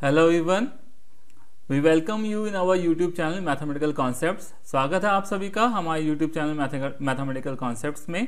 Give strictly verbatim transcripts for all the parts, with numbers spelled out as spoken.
Hello everyone, we welcome you in our YouTube channel mathematical concepts. स्वागत है आप सभी का हमारे यूट्यूब चैनल मैथमेटिकल कॉन्सेप्ट्स में।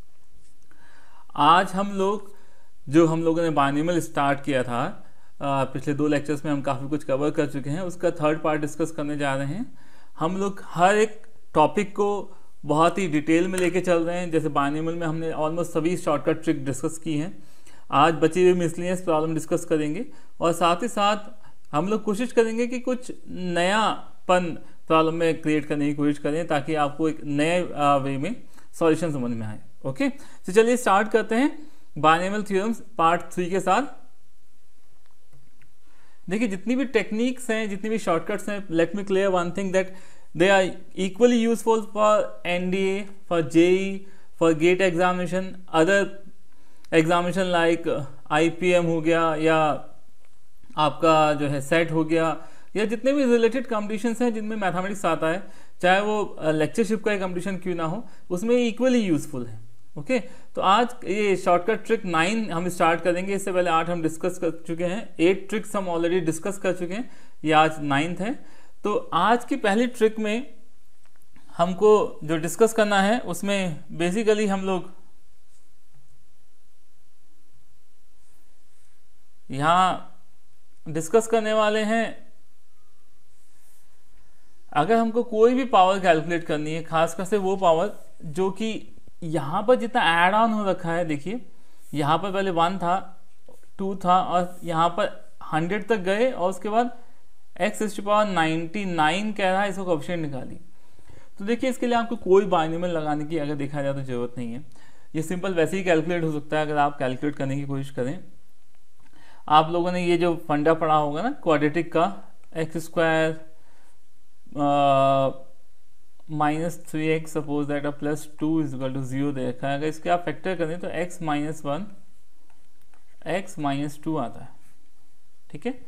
आज हम लोग जो हम लोगों ने बायनॉमियल स्टार्ट किया था, आ, पिछले दो लेक्चर्स में हम काफ़ी कुछ कवर कर चुके हैं, उसका थर्ड पार्ट डिस्कस करने जा रहे हैं। हम लोग हर एक टॉपिक को बहुत ही डिटेल में लेके चल रहे हैं। जैसे बायनॉमियल में हमने ऑलमोस्ट सभी शॉर्टकट ट्रिक डिस्कस की हैं। आज बची हुई मिसलेनियस प्रॉब्लम डिस्कस करेंगे और साथ ही साथ हम लोग कोशिश करेंगे कि कुछ नयापन प्रॉब्लम में क्रिएट करने की कोशिश करें ताकि आपको एक नए वे में सॉल्यूशन समझ में आए। ओके, तो चलिए स्टार्ट करते हैं बायनॉमियल थ्योरम्स पार्ट थ्री के साथ। देखिए, जितनी भी टेक्निक्स हैं, जितनी भी शॉर्टकट्स हैं, let me clear one thing that they are equally useful for N D A, for J E, for GATE examination, other examination like I P M हो गया या आपका जो है सेट हो गया, या जितने भी रिलेटेड कॉम्पिटिशन्स हैं जिनमें मैथमेटिक्स आता है, चाहे वो लेक्चरशिप का कॉम्पिटिशन क्यों ना हो, उसमें इक्वली यूजफुल है। ओके, तो आज ये शॉर्टकट ट्रिक नाइन हम स्टार्ट करेंगे। इससे पहले आठ हम डिस्कस कर चुके हैं, एट ट्रिक्स हम ऑलरेडी डिस्कस कर चुके हैं, ये आज नाइन्थ है। तो आज की पहली ट्रिक में हमको जो डिस्कस करना है उसमें बेसिकली हम लोग यहाँ डिस्कस करने वाले हैं, अगर हमको कोई भी पावर कैलकुलेट करनी है, खासकर से वो पावर जो कि यहाँ पर जितना ऐड ऑन हो रखा है। देखिए, यहाँ पर पहले वन था, टू था और यहाँ पर हंड्रेड तक गए और उसके बाद x is power ninety nine कह रहा है, इसको कोएफिशिएंट निकाली। तो देखिए, इसके लिए आपको कोई बायनॉमियल लगाने की अगर देखा जाए तो जरूरत नहीं है। ये सिंपल वैसे ही कैलकुलेट हो सकता है अगर आप कैलकुलेट करने की कोशिश करें। आप लोगों ने ये जो फंडा पढ़ा होगा ना क्वाड्रेटिक का, X square minus three X suppose that a plus two is equal to zero दे रखा है। अगर इसके आप फैक्टर करें तो X minus one X minus two आता है। ठीक है,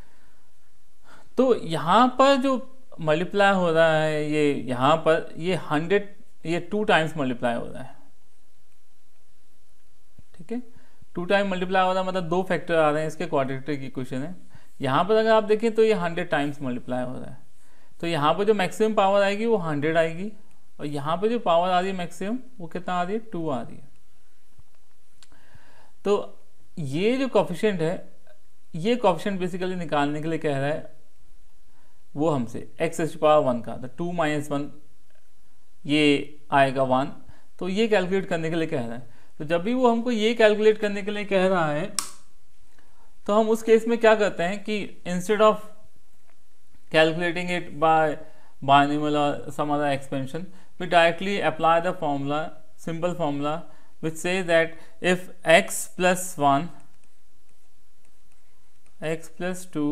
तो यहाँ पर जो मल्टीप्लाई हो रहा है, ये यहाँ पर ये हंड्रेड ये टू टाइम्स मल्टीप्लाई हो रहा है। ठीक है, टू टाइम मल्टीप्लाई हो रहा है, मतलब दो फैक्टर आ रहे हैं इसके, क्वाड्रेटिक इक्वेशन है। यहाँ पर अगर आप देखें तो ये हंड्रेड टाइम्स मल्टीप्लाई हो रहा है, तो यहाँ पर जो मैक्सिमम पावर आएगी वो हंड्रेड आएगी और यहाँ पर जो पावर आ रही है मैक्सिमम वो कितना आ रही है, टू आ रही है। तो ये जो कोएफिशिएंट है, ये कोएफिशिएंट बेसिकली निकालने के लिए कह रहा है वो हमसे एक्स इस पावर वन का, तो टू माइनस वन ये आएगा वन, तो ये कैलकुलेट करने के लिए कह रहा है। तो जब भी वो हमको ये कैलकुलेट करने के लिए कह रहा है तो हम उस केस में क्या करते हैं कि instead of calculating it by binomial और some other expansion, we directly apply the formula, simple formula which says that if X plus one X plus two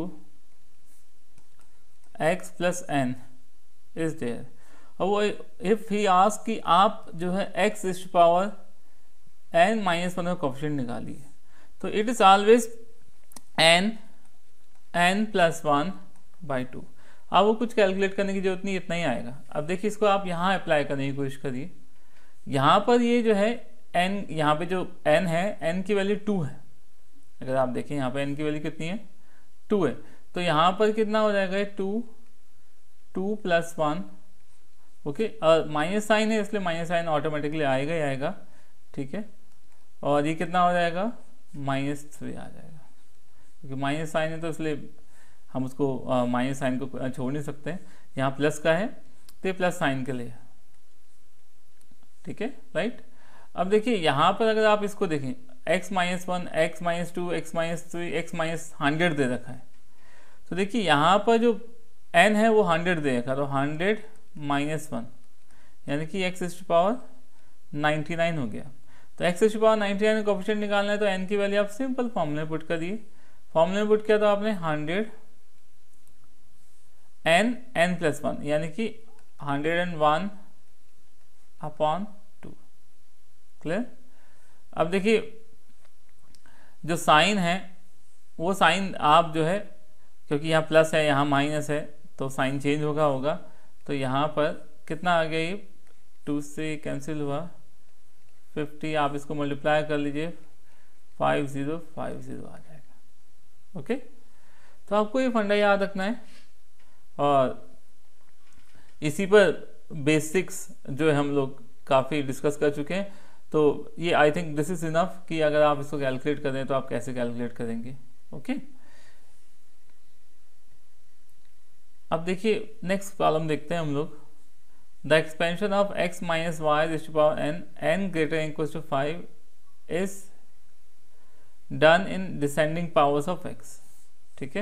X plus N is there. और वो if he ask कि आप जो है X is power N minus one का coefficient निकालिए, तो it is always N N plus one by two. अब वो कुछ कैलकुलेट करने की जरूरत नहीं, इतना ही आएगा। अब देखिए, इसको आप यहाँ अप्लाई करने की कोशिश करिए। यहाँ पर ये जो है एन, यहाँ पे जो एन है, एन की वैल्यू टू है। अगर आप देखें यहाँ पे एन की वैल्यू कितनी है, टू है, तो यहाँ पर कितना हो जाएगा, two two plus one. Okay, और माइनस साइन है इसलिए माइनस साइन ऑटोमेटिकली आएगा ही आएगा। ठीक है, और ये कितना हो जाएगा, माइनस थ्री आ जाएगा, क्योंकि माइनस साइन है तो इसलिए हम उसको माइनस साइन को छोड़ नहीं सकते। यहाँ प्लस का है तो ये प्लस साइन के लिए। ठीक है, राइट। अब देखिए, यहाँ पर अगर आप इसको देखें, x minus one X minus two X minus three X minus hundred दे रखा है। तो देखिए, यहाँ पर जो n है वो हंड्रेड दे रखा, तो हंड्रेड माइनस वन यानी कि x is power ninety nine हो गया। तो x is power ninety nine का कोएफिशिएंट निकालना है, तो n की वैल्यू आप सिंपल फॉर्मूले में पुट कर दिए। फॉर्मूले में पुट किया तो आपने hundred n n plus one यानी कि hundred and one upon two. Clear. अब देखिए, जो साइन है वो साइन आप जो है, क्योंकि यहाँ प्लस है यहाँ माइनस है तो साइन चेंज होगा होगा तो यहाँ पर कितना आ गया, ये टू से कैंसिल हुआ, फिफ्टी, आप इसको मल्टीप्लाई कर लीजिए, फाइव ज़ीरो फाइव ज़ीरो आ जाएगा। ओके, तो आपको ये फंडा याद रखना है, और इसी पर बेसिक्स जो है हम लोग काफ़ी डिस्कस कर चुके हैं। तो ये I think this is enough कि अगर आप इसको कैलकुलेट करें तो आप कैसे कैलकुलेट करेंगे। ओके, अब देखिए नेक्स्ट प्रॉब्लम देखते हैं हम लोग। The expansion of x minus Y two power n n greater equal to five is done in descending powers of x। ठीक है,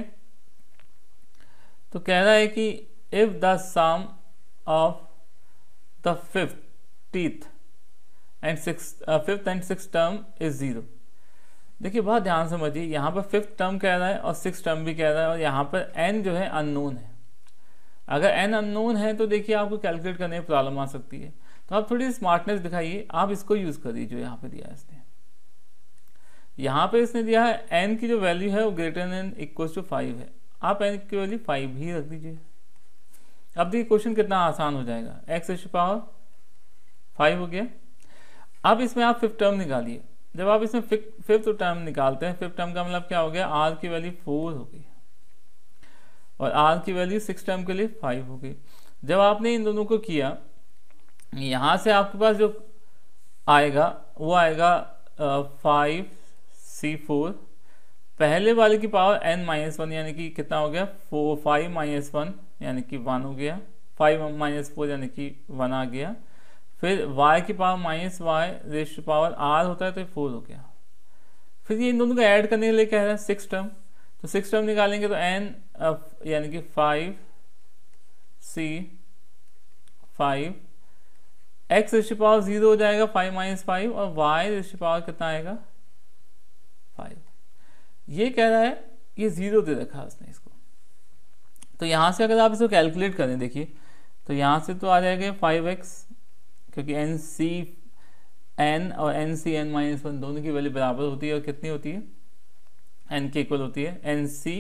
तो कह रहा है कि if the sum of the fifth teeth and six fifth and six term is zero. देखिए बहुत ध्यान समझिए, यहाँ पर फिफ्थ टर्म कह रहा है और सिक्स टर्म भी कह रहा है, और यहाँ पर n जो है अननोन है। अगर n अननोन है तो देखिए आपको कैलकुलेट करने में प्रॉब्लम आ सकती है। तो आप थोड़ी स्मार्टनेस दिखाइए, आप इसको यूज करिए जो यहाँ पे दिया है इसने। यहाँ पे इसने दिया है n की जो वैल्यू है वो greater than equal to five है, आप n की वैल्यू फाइव ही रख दीजिए। अब देखिए क्वेश्चन कितना आसान हो जाएगा, x टू पावर फाइव हो गया। अब इसमें आप फिफ्थ टर्म निकालिए। जब आप इसमें फिफ्थ टर्म निकालते हैं, फिफ्थ टर्म का मतलब क्या हो गया, r की वैल्यू फोर हो गई और r की वैल्यू सिक्स टर्म के लिए फाइव हो गई। जब आपने इन दोनों को किया, यहाँ से आपके पास जो आएगा वो आएगा फाइव सी फोर, पहले वाले की पावर n माइनस वन यानी कि कितना हो गया, फोर फाइव माइनस वन यानी कि वन हो गया, फाइव माइनस फोर यानी कि वन आ गया। फिर y की power minus Y rest power r होता है तो फोर हो गया। फिर ये इन दोनों को ऐड करने के लिए कह रहा है सिक्स टर्म, तो सिक्स टर्म निकालेंगे तो n यानी कि five C five, x rest power zero हो जाएगा फाइव माइनस फाइव, और y रेस्ट पावर कितना आएगा फाइव। ये कह रहा है ये जीरो दे रखा है उसने इसको। तो यहाँ से अगर आप इसको कैलकुलेट करें, देखिए तो यहाँ से तो आ जाएगा फाइव एक्स, क्योंकि एन सी एन और N C N minus one दोनों की वैल्यू बराबर होती है, और कितनी होती है, एन के इक्वल होती है एन सी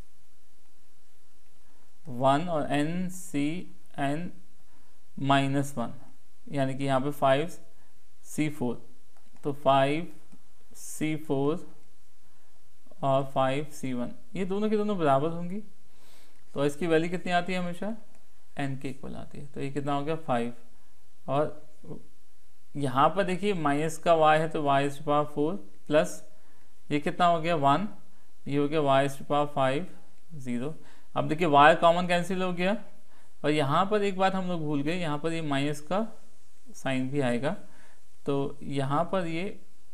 वन और N C N minus one, यानी कि यहाँ पे फाइव सी फोर, तो फाइव सी फोर और फाइव सी वन ये दोनों की दोनों बराबर होंगी। तो इसकी वैल्यू कितनी आती है, हमेशा एन के इक्वल आती है। तो ये कितना हो गया फाइव, और यहाँ पर देखिए माइनस का y है तो y इस पावर फोर प्लस ये कितना हो गया वन, ये हो गया y इस पावर फाइव ज़ीरो। अब देखिए y कॉमन कैंसिल हो गया, और यहाँ पर एक बात हम लोग भूल गए, यहाँ पर ये माइनस का साइन भी आएगा, तो यहाँ पर ये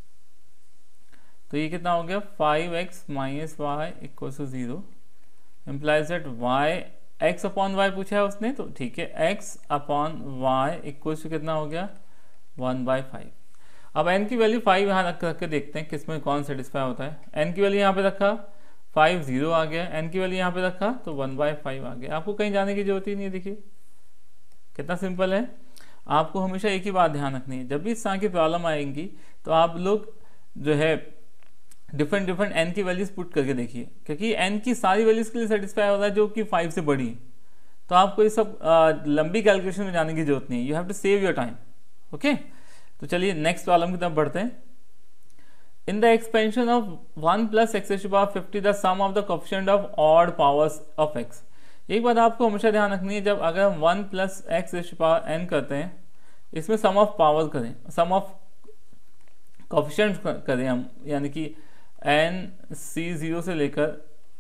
तो ये कितना हो गया five X minus Y equal to zero, implies that y x upon Y पूछा है उसने, तो ठीक है x upon Y equal to कितना हो गया वन बाई फाइव। अब n की वैल्यू फाइव यहाँ रख रख के देखते हैं किसमें कौन सेटिस्फाई होता है। n की वैल्यू यहाँ पे रखा फाइव जीरो आ गया, n की वैल्यू यहाँ पे रखा तो वन बाई फाइव आ गया। आपको कहीं जाने की जरूरत ही नहीं है, देखिए कितना सिंपल है। आपको हमेशा एक ही बात ध्यान रखनी है, जब भी इस तरह की प्रॉब्लम आएंगी तो आप लोग जो है डिफरेंट डिफरेंट एन की वैल्यूज पुट करके देखिए, क्योंकि एन की सारी वैल्यूज के लिए सेटिस्फाई होता है जो कि फाइव से बड़ी है। तो आपको ये सब आ, लंबी कैलकुलेशन में जाने की जरूरत नहीं है, you have to save your time. Okay, तो चलिए नेक्स्ट प्रॉब्लम की तरफ बढ़ते हैं। In the expansion of one plus X two power fifty the sum of the coefficient of odd powers of X. एक बात आपको हमेशा ध्यान रखनी है, जब अगर हम one plus X two power N करते हैं, इसमें सम ऑफ पावर करें, सम ऑफ कोएफिशिएंट करें हम, यानी कि एन सी जीरो से लेकर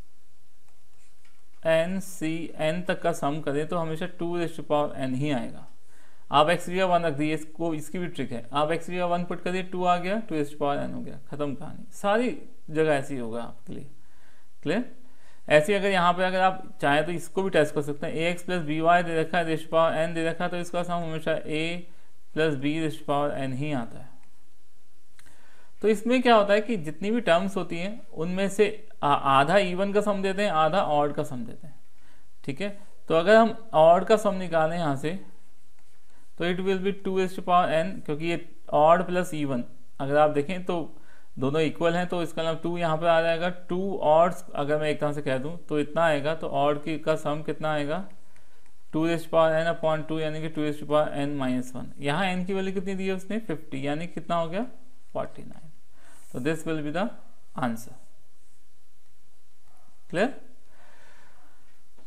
एन सी एन तक का सम करें तो हमेशा two raise to power N ही आएगा। आप एक्स वी वन रख दिए, इसको इसकी भी ट्रिक है, आप एक्स वी वन पुट करिए टू आ गया, two raise to power N हो गया, खत्म कहानी। सारी जगह ऐसी होगा आपके लिए, क्लियर। ऐसे अगर यहाँ पे अगर आप चाहें तो इसको भी टेस्ट कर सकते हैं, A X plus B Y दे रखा है, रेज़ टू पावर एन दे रखा है, तो इसका सम हमेशा A plus B raise to power N ही आता है। तो इसमें क्या होता है कि जितनी भी टर्म्स होती हैं उनमें से आधा इवन का सम देते हैं, आधा ऑड का सम देते हैं, ठीक है। तो अगर हम ऑड का सम निकालें यहाँ से तो it will be two raise to power N, क्योंकि ये ऑड प्लस इवन अगर आप देखें तो दोनों इक्वल हैं, तो इसका मतलब टू यहाँ पर आ जाएगा। टू ऑड्स अगर मैं एक तरह से कह दूँ तो इतना आएगा, तो ऑड की का सम कितना आएगा two raise to power N upon two, यानी कि two raise to power N minus one. यहाँ एन की वैल्यू कितनी दी है उसने फिफ्टी, यानी कितना हो गया forty nine. So this will be the answer. Clear?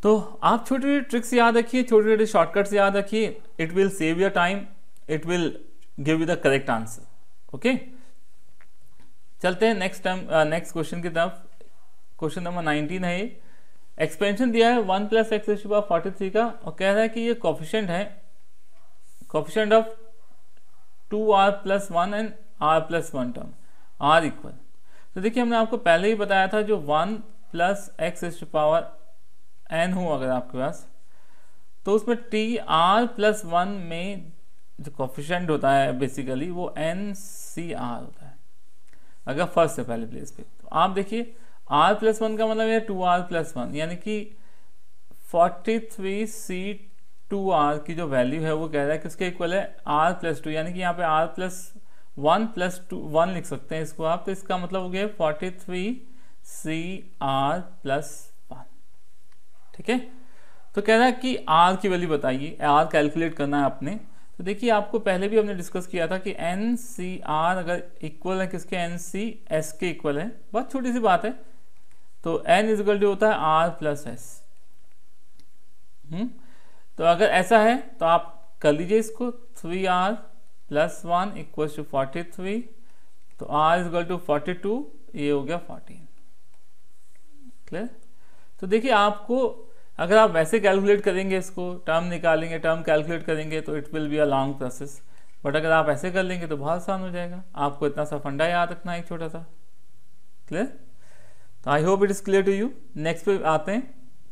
तो आप छोटी छोटी ट्रिक्स याद रखिए, छोटे छोटे शॉर्टकट्स याद रखिए, it will save your time, it will give you the correct answer. Okay, चलते हैं नेक्स्ट टाइम नेक्स्ट क्वेश्चन की तरफ। क्वेश्चन नंबर नाइनटीन है, ये एक्सपेंशन दिया है one plus X raise to power forty three का, और कह रहा है कि ये कोफिशिएंट है, coefficient of two are plus one and R plus one term R equal. तो देखिए हमने आपको पहले ही बताया था, जो one plus X raise to power N हो अगर आपके पास, तो उसमें टी आर प्लस वन में जो कोफिशिएंट होता है बेसिकली वो एन सी आर होता है अगर फर्स्ट से पहले प्लेस पे। तो आप देखिए आर प्लस वन का मतलब है टू आर प्लस वन, यानी कि forty three C two R की जो वैल्यू है वो कह रहा है कि उसके इक्वल है आर प्लस टू, यानी कि यहाँ पे R plus one plus two one लिख सकते हैं इसको आप। तो इसका मतलब हो गया forty three C are plus one. ठीक है, तो कह रहा है कि आर की वैल्यू बताइए, आर कैलकुलेट करना है आपने। तो देखिए आपको पहले भी हमने डिस्कस किया था कि एन सी आर अगर इक्वल है किसके, एन सी एस के इक्वल है, बहुत छोटी सी बात है। तो एन इज इक्वल टू होता है आर प्लस एस। हम्म तो अगर ऐसा है तो आप कर लीजिए इसको, three R plus one equal to forty three, तो R is equal to forty two, ये हो गया फोर्टीन। क्लियर? तो देखिए आपको अगर आप वैसे कैलकुलेट करेंगे, इसको टर्म निकालेंगे, टर्म कैलकुलेट करेंगे, तो it will be a long process. But अगर आप ऐसे कर लेंगे तो बहुत आसान हो जाएगा। आपको इतना सा फंडा याद रखना है, एक छोटा सा। क्लियर? तो I hope it is clear to you. Next पे आते हैं,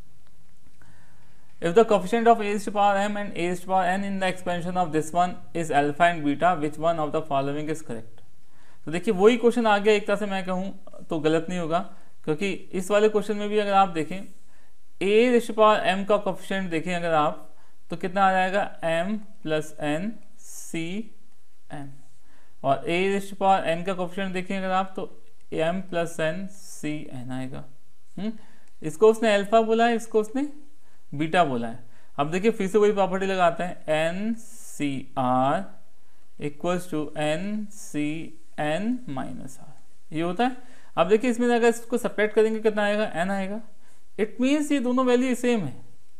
if the coefficient of a raised to power m and a raised to power n in the expansion of this one is alpha and beta, which one of the following is correct? तो देखिए वही question आ गया, एक तरह से मैं कहूँ तो गलत नहीं होगा, क्योंकि इस वाले क्वेश्चन में भी अगर आप देखें a raised to power m का कोफिशिएंट देखें अगर आप, तो कितना आ जाएगा m plus N C m, और a raised to power n का कोफिशिएंट देखें अगर आप, तो m plus N C N आएगा। हुँ? इसको उसने अल्फा बोला है, इसको उसने बीटा बोला है। अब देखिए फिर से वही प्रॉपर्टी लगाते हैं, N C R equals to N C N minus R, ये होता है। अब देखिए इसमें अगर इसको सब्ट्रैक्ट करेंगे कितना आएगा, एन आएगा। इट मीन्स ये दोनों वैल्यू सेम है।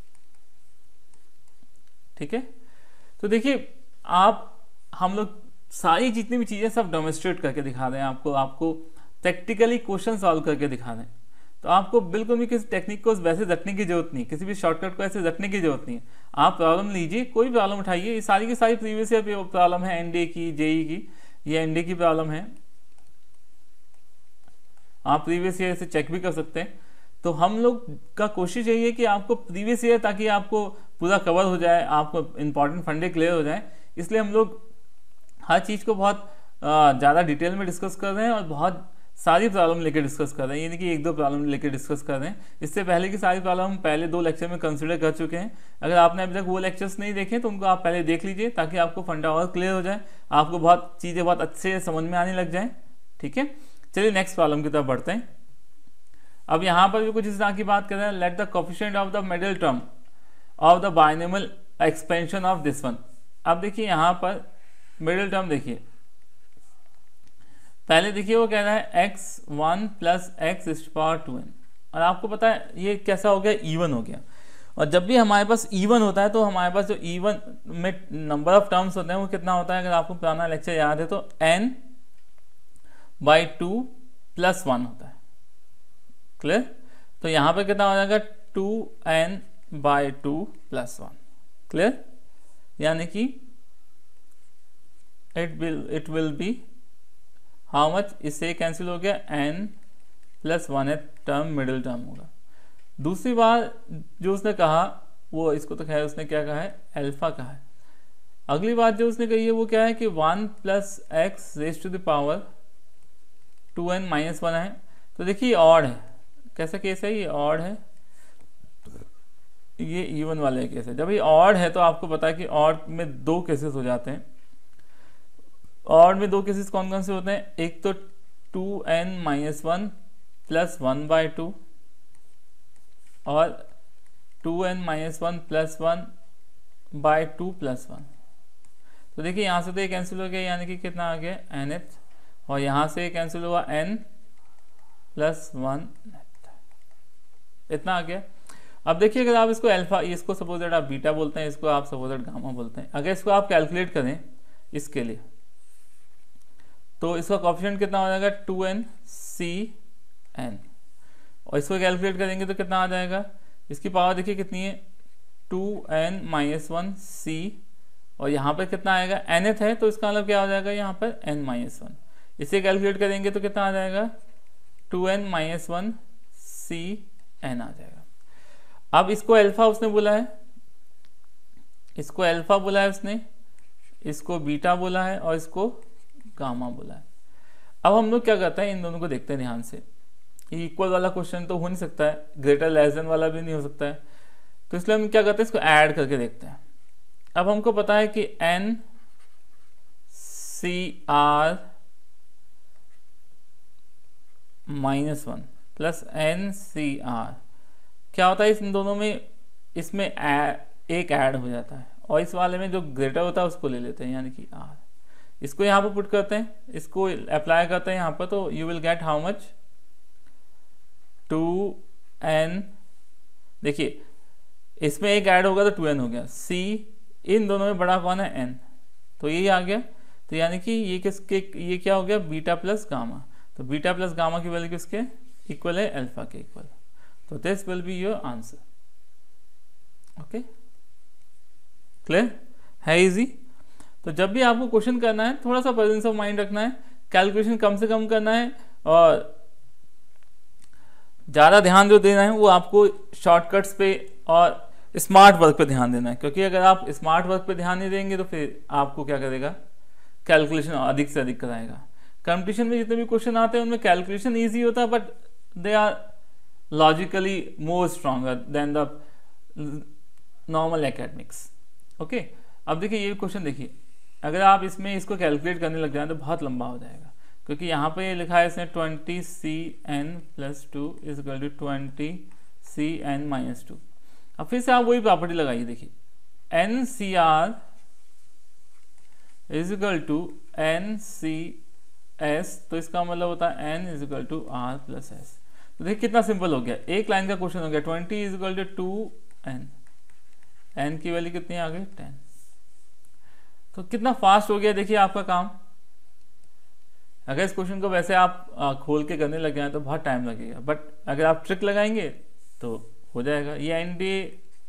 ठीक है, तो देखिए आप हम लोग सारी जितनी भी चीज़ें सब डेमोन्स्ट्रेट करके दिखा रहे हैं आपको, आपको प्रैक्टिकली क्वेश्चन सॉल्व करके दिखा रहे हैं। तो आपको बिल्कुल भी किसी टेक्निक को वैसे रटने की जरूरत नहीं, किसी भी शॉर्टकट को ऐसे रटने की जरूरत नहीं है। आप प्रॉब्लम लीजिए, कोई प्रॉब्लम उठाइए, ये सारी की सारी प्रीवियस ईयर प्रॉब्लम है, एनडीए की, जेई की, ये एनडीए की प्रॉब्लम है, आप प्रीवियस ईयर से चेक भी कर सकते हैं। तो हम लोग का कोशिश यही है कि आपको प्रीवियस ईयर, ताकि आपको पूरा कवर हो जाए, आपको इंपॉर्टेंट फंडे क्लियर हो जाए, इसलिए हम लोग हर चीज़ को बहुत ज़्यादा डिटेल में डिस्कस कर रहे हैं और बहुत सारी प्रॉब्लम लेकर डिस्कस कर रहे हैं, यानी कि एक दो प्रॉब्लम लेकर डिस्कस कर रहे हैं। इससे पहले की सारी प्रॉब्लम हम पहले दो लेक्चर में कंसिडर कर चुके हैं। अगर आपने अभी तक वो लेक्चर्स नहीं देखे तो उनको आप पहले देख लीजिए, ताकि आपको फंडा और क्लियर हो जाए, आपको बहुत चीज़ें बहुत अच्छे से समझ में आने लग जाए। ठीक है, चलिए नेक्स्ट प्रॉब्लम की तरफ बढ़ते हैं। अब यहाँ पर भी कुछ इस तरह की बात कर रहे हैं, let the coefficient of the middle term of the binomial expansion of this one. अब देखिए यहाँ पर मिडिल टर्म देखिए, पहले देखिए वो कह रहा है X one plus X is power two N, और आपको पता है ये कैसा हो गया, इवन हो गया। और जब भी हमारे पास इवन होता है तो हमारे पास जो इवन में नंबर ऑफ टर्म्स होते हैं वो कितना होता है, अगर आपको पुराना लेक्चर याद है तो N by two plus one होता है। क्लियर? तो यहाँ पर कितना हो जाएगा, two N by two plus one. Clear? यानी कि it will it will be how much, इससे कैंसिल हो गया, एन प्लस वन है टर्म, मिडिल टर्म होगा। दूसरी बात जो उसने कहा वो, इसको तो खैर उसने क्या कहा है, अल्फा कहा है। अगली बात जो उसने कही है वो क्या है कि one plus X raise to the power two N minus one है। तो देखिए ऑड है, कैसा केस है, ये ऑड है, ये इवन वाले केस है। जब ये ऑड है तो आपको पता है कि ऑड में दो केसेस हो जाते हैं। और में दो केसेस कौन कौन से होते हैं, एक तो two N minus one plus one by two, और two N minus one plus one by two plus one. तो देखिए यहाँ से तो ये कैंसिल हो गया, यानी कि कितना आ गया, एन एथ, और यहाँ से कैंसिल हुआ एन प्लस वन, इतना आ गया। अब देखिए अगर आप इसको अल्फा, इसको सपोज दैट आप बीटा बोलते हैं, इसको आप सपोज दैट गामा बोलते हैं, अगर इसको आप कैलकुलेट करें इसके लिए तो इसका कोएफिशिएंट कितना हो जाएगा टू एन सी एन, और इसको कैलकुलेट करेंगे तो कितना आ जाएगा, इसकी पावर देखिए कितनी है two N minus one c, और यहाँ पर कितना आएगा nth है तो इसका मतलब क्या हो जाएगा यहाँ पर n माइनस वन, इसे कैलकुलेट करेंगे तो कितना आ जाएगा two N minus one c n आ जाएगा। अब इसको अल्फा उसने बोला है, इसको अल्फा बोला है उसने, इसको बीटा बोला है और इसको गामा बोला है। अब हम लोग क्या करते हैं, इन दोनों को देखते हैं ध्यान से। इक्वल वाला क्वेश्चन तो हो नहीं सकता है, ग्रेटर लेस देन वाला भी नहीं हो सकता है, तो इसलिए हम क्या करते हैं इसको ऐड करके देखते हैं। अब हमको पता है कि N C r minus one plus N C r क्या होता है, इन दोनों में इसमें ए, एक ऐड हो जाता है, और इस वाले में जो ग्रेटर होता है उसको ले लेते हैं, यानी कि आर। इसको यहाँ पर पुट करते हैं, इसको अप्लाई करते हैं यहाँ पर, तो you will get how much two n, देखिए इसमें एक ऐड होगा तो टू एन हो गया, सी इन दोनों में बड़ा कौन है एन, तो यही आ गया। तो यानी कि ये किसके, ये क्या हो गया बीटा प्लस गामा, तो बीटा प्लस गामा की वैल्यू किसके इक्वल है अल्फा के इक्वल, तो this will be your answer. Okay clear है, इजी। तो जब भी आपको क्वेश्चन करना है थोड़ा सा प्रेजेंस ऑफ माइंड रखना है, कैलकुलेशन कम से कम करना है, और ज़्यादा ध्यान जो देना है वो आपको शॉर्टकट्स पे और स्मार्ट वर्क पे ध्यान देना है, क्योंकि अगर आप स्मार्ट वर्क पे ध्यान नहीं देंगे तो फिर आपको क्या करेगा, कैलकुलेशन अधिक से अधिक कराएगा। कंपटीशन में जितने भी क्वेश्चन आते हैं उनमें कैलकुलेशन ईजी होता है, but they are logically more stronger than the normal academics. Okay, अब देखिए ये क्वेश्चन देखिए, अगर आप इसमें इसको कैलकुलेट करने लग जाए तो बहुत लंबा हो जाएगा, क्योंकि यहाँ पे ये लिखा है इसने twenty c n plus two is equal to twenty c N minus two. अब फिर से आप वही प्रॉपर्टी लगाइए, देखिए n C r is equal to N C s, तो इसका मतलब होता है n is equal to are plus s. तो देखिए कितना सिंपल हो गया, एक लाइन का क्वेश्चन हो गया, twenty is equal to two n, n की वैल्यू कितनी आ गई टेन। तो कितना फास्ट हो गया देखिए आपका काम। अगर इस क्वेश्चन को वैसे आप आ, खोल के करने लग जाए तो बहुत टाइम लगेगा, बट अगर आप ट्रिक लगाएंगे तो हो जाएगा। ये एनडीए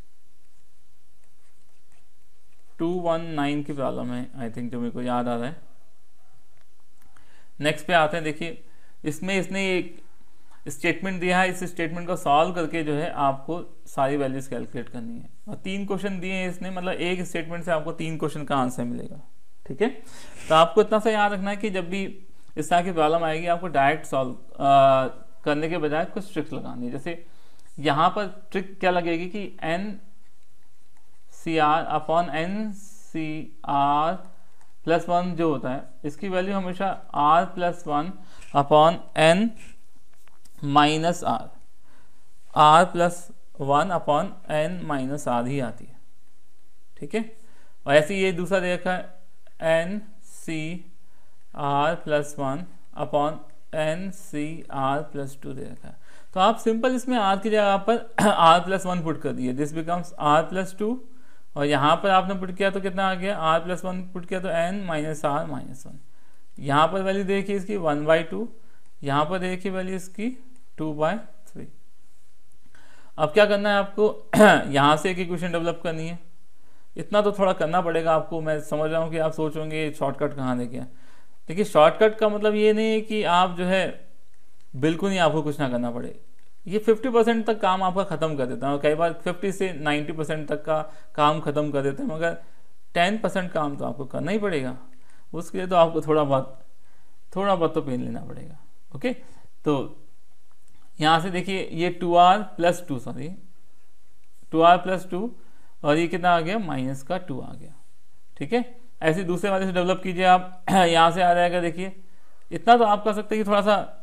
टू वन नाइन की प्रॉब्लम है आई थिंक, जो मेरे को याद आ रहा है। नेक्स्ट पे आते हैं, देखिए इसमें इसने एक स्टेटमेंट दिया है, इस स्टेटमेंट को सॉल्व करके जो है आपको सारी वैल्यूज कैलकुलेट करनी है, और तीन क्वेश्चन दिए हैं इसने, मतलब एक स्टेटमेंट से आपको तीन क्वेश्चन का आंसर मिलेगा। ठीक है, तो आपको इतना सा याद रखना है कि जब भी इस तरह की प्रॉब्लम आएगी आपको डायरेक्ट सॉल्व करने के बजाय कुछ ट्रिक्स लगानी है। जैसे यहाँ पर ट्रिक क्या लगेगी कि N C r upon n C R plus one जो होता है, इसकी वैल्यू हमेशा r plus one upon n minus r, r plus one upon n minus r ही आती है। ठीक है, और ऐसे ये दूसरा देखा है N C R plus one upon n C R plus two दे रखा है। तो आप सिंपल इसमें आर की जगह पर आर प्लस वन पुट कर दिए, this becomes r plus two, और यहाँ पर आपने पुट किया तो कितना आ गया, आर प्लस वन पुट किया तो n minus r minus one. यहाँ पर वैल्यू देखिए इसकी वन बाई टू, यहाँ पर देखिए वैल्यू इसकी टू बाई थ्री। अब क्या करना है आपको, यहाँ से एक इक्वेशन डेवलप करनी है। इतना तो थोड़ा करना पड़ेगा आपको, मैं समझ रहा हूँ कि आप सोचोगे शॉर्टकट कहाँ लेके आए। देखिए शॉर्टकट का मतलब ये नहीं है कि आप जो है बिल्कुल ही आपको कुछ ना करना पड़े, ये फिफ्टी परसेंट तक काम आपका ख़त्म कर देता है, और कई बार फिफ्टी से नाइन्टी परसेंट तक का काम ख़त्म कर देते हैं, मगर टेन परसेंट काम तो आपको करना ही पड़ेगा। उसके लिए तो आपको थोड़ा बहुत थोड़ा बहुत तो पेन लेना पड़ेगा। ओके, तो यहाँ से देखिए ये two are plus two sorry two are plus two, और ये कितना आ गया माइनस का टू आ गया। ठीक है, ऐसे दूसरे वाले से डेवलप कीजिए आप, यहाँ से आ जाएगा। देखिए इतना तो आप कर सकते हैं कि थोड़ा सा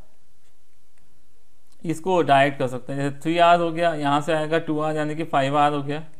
इसको डायरेक्ट कर सकते हैं, जैसे थ्री आर हो गया, यहाँ से आएगा टू आर यानी कि फाइव आर हो गया।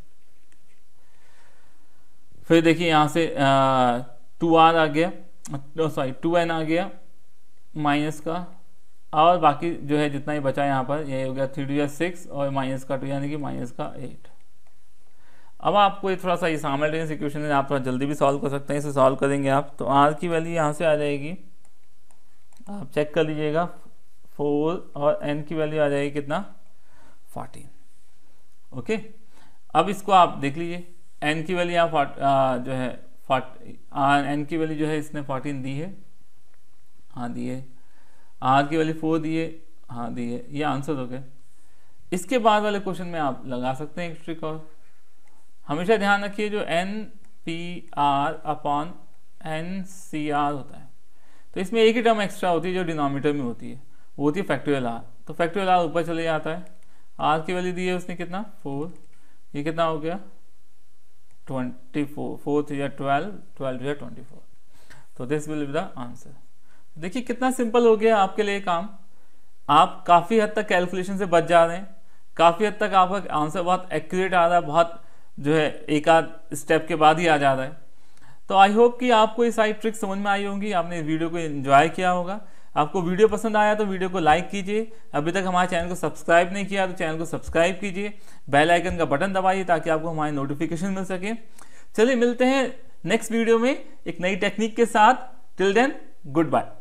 फिर देखिए यहाँ से टू आर आ गया, सॉरी टू एन आ गया माइनस का और बाकी जो है जितना ही बचा यहाँ पर ये हो गया थ्री टू या सिक्स और माइनस का टू यानी कि माइनस का एट। अब आपको ये थोड़ा सा ये साइमल्टेनियस इक्वेशन है, आप थोड़ा जल्दी भी सॉल्व कर सकते हैं। इसे सॉल्व करेंगे आप तो आर की वैल्यू यहाँ से आ जाएगी, आप चेक कर लीजिएगा, फोर और एन की वैल्यू आ जाएगी कितना, फोर्टीन। ओके, अब इसको आप देख लीजिए, एन की वैल्यू आप जो है एन की वैल्यू जो है इसने फोर्टीन दी है, हाँ दी है, आर की वैल्यू फोर दी है, हाँ दी है, ये आंसर हो गया। इसके बाद वाले क्वेश्चन में आप लगा सकते हैं एक ट्रिक और, हमेशा ध्यान रखिए जो n p r upon n सी आर होता है, तो इसमें एक ही टर्म एक्स्ट्रा होती है जो डिनोमिनेटर में होती है, वो होती है फैक्टोरियल आर। तो फैक्टोरियल आर ऊपर चले जाता है, आर की वैल्यू दी है उसने कितना, फोर, ये कितना हो गया, ट्वेंटी फोर, फोर थ्री या ट्वेल्व, ट्वेल्व या ट्वेंटी फोर। तो this will be the answer. देखिए कितना सिंपल हो गया आपके लिए काम, आप काफ़ी हद तक कैलकुलेशन से बच जा रहे हैं, काफ़ी हद तक आपका आंसर बहुत एक्यूरेट आ रहा है, बहुत जो है एक आध स्टेप के बाद ही आ जा रहा है। तो आई होप कि आपको ये सारी ट्रिक्स समझ में आई होंगी, आपने इस वीडियो को एंजॉय किया होगा। आपको वीडियो पसंद आया तो वीडियो को लाइक कीजिए, अभी तक हमारे चैनल को सब्सक्राइब नहीं किया तो चैनल को सब्सक्राइब कीजिए, बेल आइकन का बटन दबाइए ताकि आपको हमारी नोटिफिकेशन मिल सके। चलिए मिलते हैं नेक्स्ट वीडियो में एक नई टेक्निक के साथ, टिल देन गुड बाय।